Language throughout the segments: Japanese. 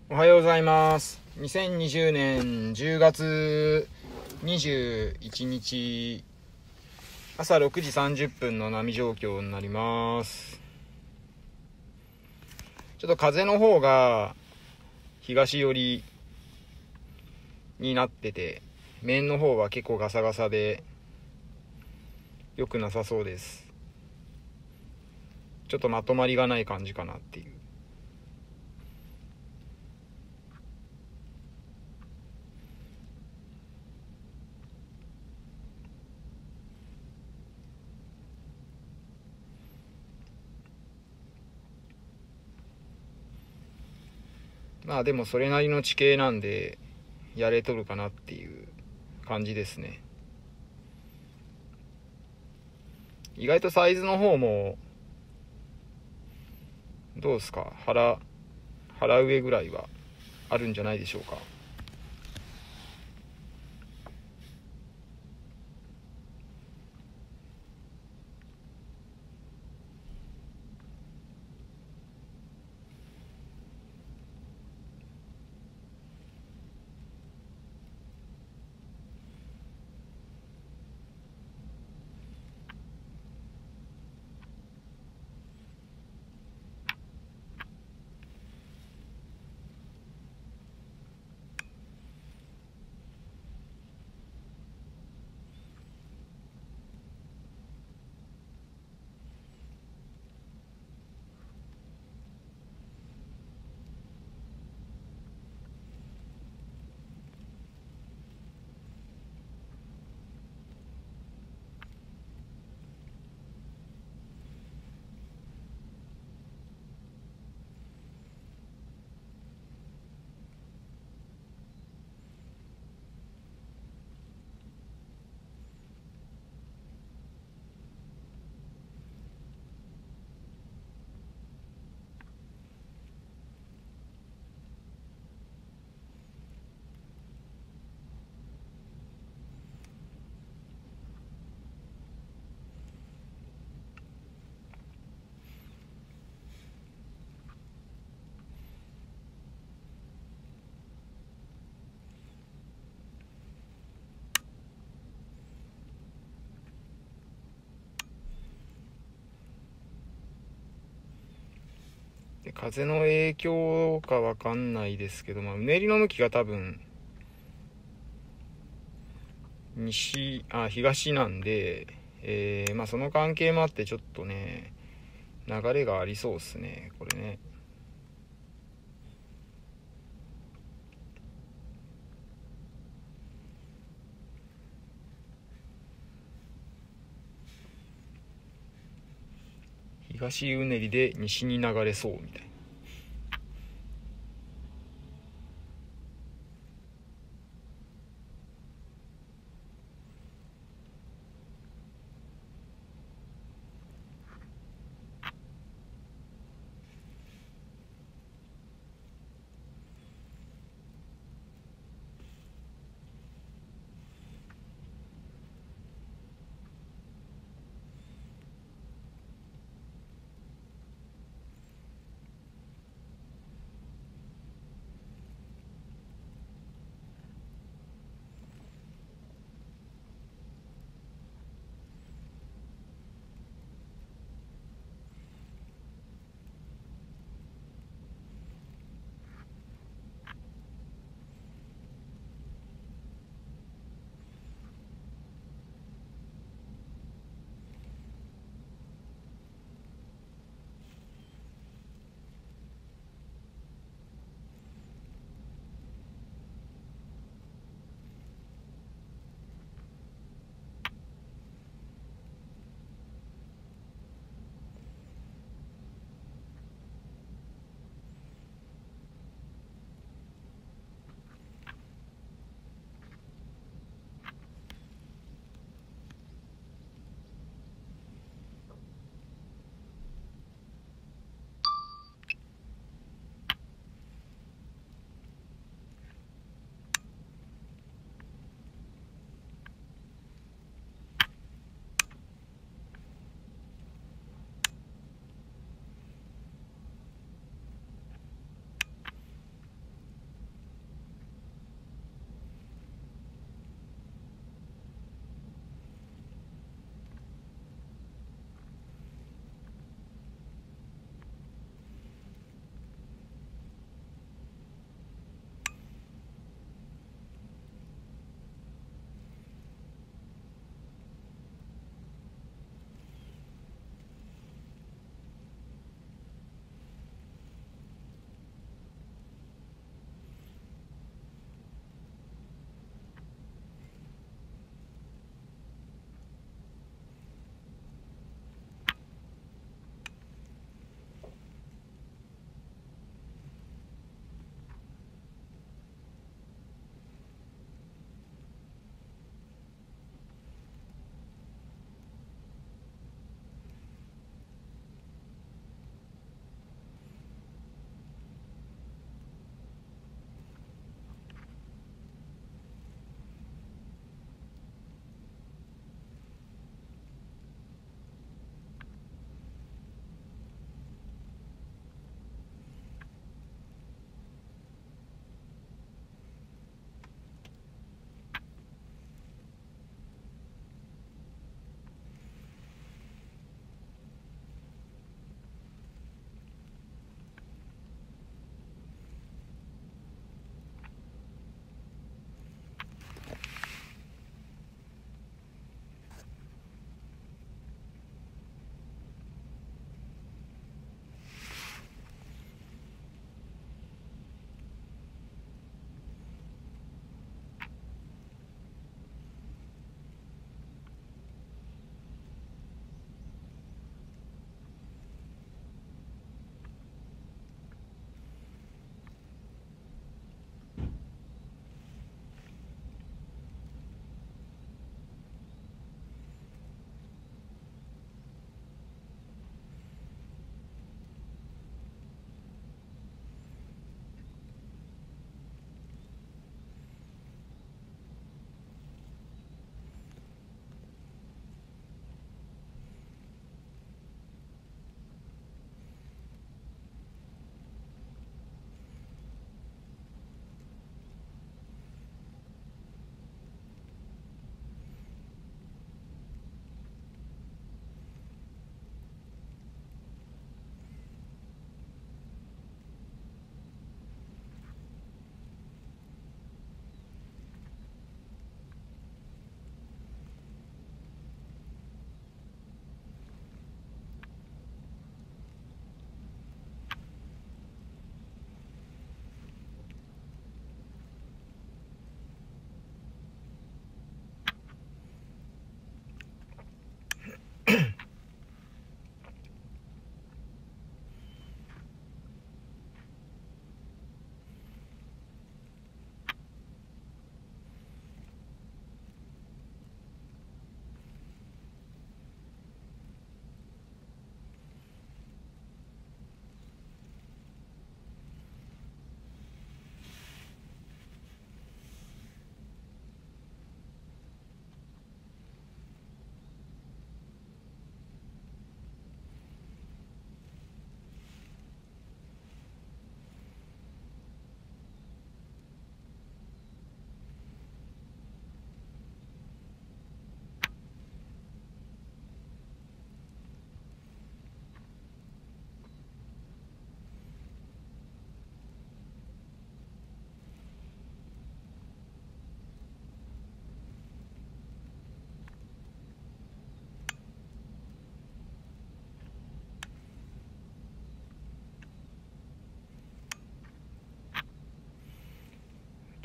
おはようございます。2020年10月21日朝6時30分の波状況になります。ちょっと風の方が東寄りになってて、面の方は結構ガサガサで良くなさそうです。ちょっとまとまりがない感じかなっていう。まあでもそれなりの地形なんでやれとるかなっていう感じですね。意外とサイズの方もどうですか、腹上ぐらいはあるんじゃないでしょうか。で風の影響かわかんないですけど、うねりの向きが多分東なんで、その関係もあってちょっとね流れがありそうですね、これね。東うねりで西に流れそうみたいな。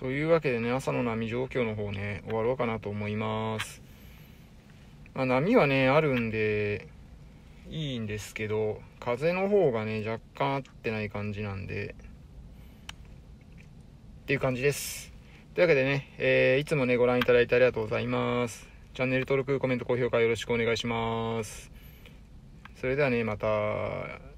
というわけでね、朝の波状況の方ね、終わろうかなと思います。波はね、あるんで、いいんですけど、風の方がね、若干合ってない感じなんで、っていう感じです。というわけでね、いつもね、ご覧いただいてありがとうございます。チャンネル登録、コメント、高評価よろしくお願いします。それではね、また。